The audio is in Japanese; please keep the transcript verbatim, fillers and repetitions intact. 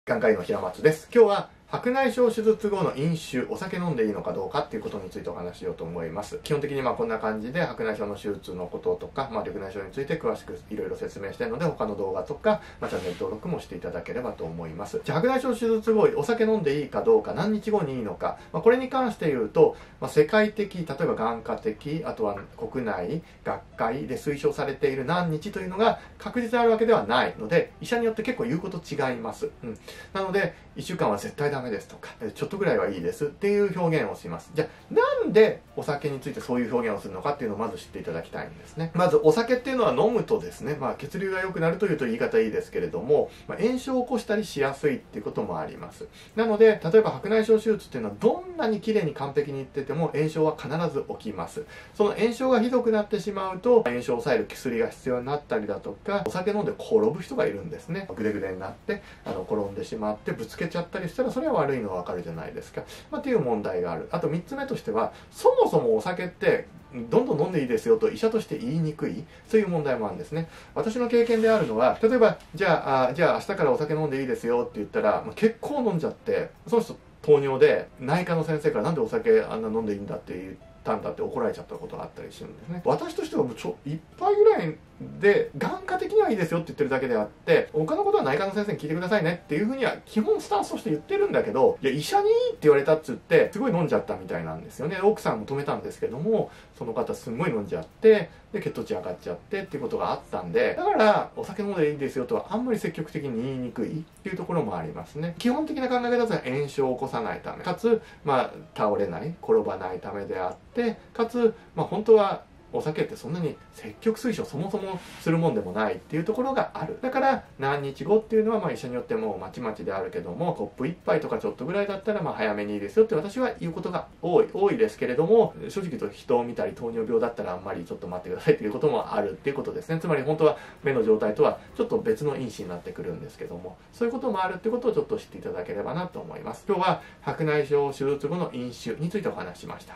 眼科医の平松です。今日は白内障手術後の飲酒、お酒飲んでいいのかどうかっていうことについてお話ししようと思います。基本的にまあこんな感じで白内障の手術のこととか、まあ、緑内障について詳しくいろいろ説明しているので、他の動画とか、まあ、チャンネル登録もしていただければと思います。じゃあ白内障手術後、お酒飲んでいいかどうか、何日後にいいのか、まあ、これに関して言うと、まあ、世界的、例えば眼科的、あとは国内、学会で推奨されている何日というのが確実であるわけではないので、医者によって結構言うこと違います。うん、なので、いっしゅうかんは絶対ダメですとか、ちょっとぐらいはいいですっていう表現をします。じゃあ、なんでお酒についてそういう表現をするのかっていうのをまず知っていただきたいんですね。まず、お酒っていうのは飲むとですね、まあ、血流が良くなるというと言い方いいですけれども、まあ、炎症を起こしたりしやすいっていうこともあります。なので、例えば白内障手術っていうのはどんなに綺麗に完璧にいってても炎症は必ず起きます。その炎症がひどくなってしまうと、炎症を抑える薬が必要になったりだとか、お酒飲んで転ぶ人がいるんですね。ぐでぐでになって、あの、転んでしまってぶつけちゃったりしたら、それは悪いのはわかるじゃないですか。まあ、っていう問題がある。あとみっつめとしては、そもそもお酒ってどんどん飲んでいいですよと医者として言いにくい、そういう問題もあるんですね。私の経験であるのは、例えば、じゃあ、あじゃあ明日からお酒飲んでいいですよって言ったら、まあ、結構飲んじゃって、その人糖尿で内科の先生からなんでお酒あんな飲んでいいんだって言ったんだって怒られちゃったことがあったりするんですね。私としてはもうちょ一杯ぐらいで眼科的にはいいですよって言ってるだけであって、他のことは内科の先生に聞いてくださいねっていうふうには基本スタンスとして言ってるんだけど、いや医者にいいって言われたっつってすごい飲んじゃったみたいなんですよね。奥さんも止めたんですけども、その方すごい飲んじゃってで血糖値上がっちゃってっていうことがあったんで、だからお酒飲んでいいですよとはあんまり積極的に言いにくいっていうところもありますね。基本的な考え方は炎症を起こさないためかつ、まあ、倒れない転ばないためであってかつ、まあ、本当はお酒ってそんなに積極推奨そもそもするもんでもないっていうところがある。だから何日後っていうのはまあ医者によってもまちまちであるけども、コップいっぱいとかちょっとぐらいだったらまあ早めにいいですよって私は言うことが多い多いですけれども、正直言うと人を見たり糖尿病だったらあんまりちょっと待ってくださいっていうこともあるっていうことですね。つまり本当は目の状態とはちょっと別の因子になってくるんですけども、そういうこともあるってことをちょっと知っていただければなと思います。今日は白内障手術後の飲酒についてお話ししました。